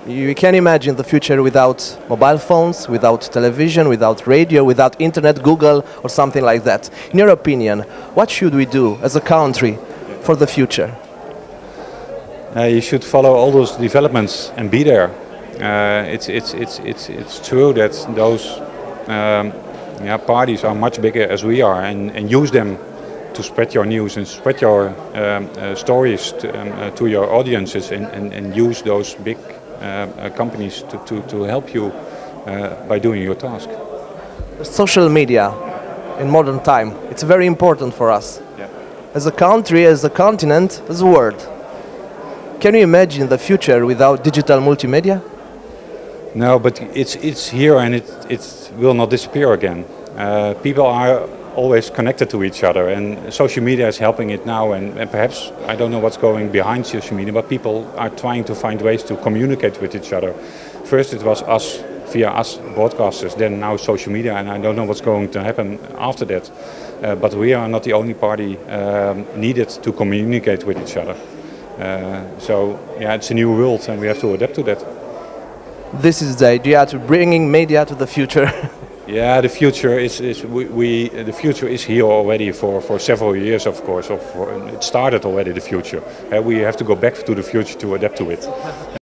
You can imagine the future without mobile phones, without television, without radio, without internet, Google, or something like that. In your opinion, what should we do as a country for the future? You should follow all those developments and be there. It's true that those parties are much bigger as we are, and use them to spread your news and spread your stories to your audiences, and use those big companies to help you by doing your task. Social media in modern time, it's very important for us. Yeah. As a country, as a continent, as a world. Can you imagine the future without digital multimedia? No, but it's here, and it will not disappear again. People are always connected to each other, and social media is helping it now, and perhaps, I don't know what's going behind social media, but people are trying to find ways to communicate with each other. First it was us, via us broadcasters, then now social media, and I don't know what's going to happen after that. But we are not the only party needed to communicate with each other. So yeah, it's a new world, and we have to adapt to that. This is the idea to bringing media to the future. Yeah, the future the future is here already for several years, of course. It started already, the future. We have to go back to the future to adapt to it.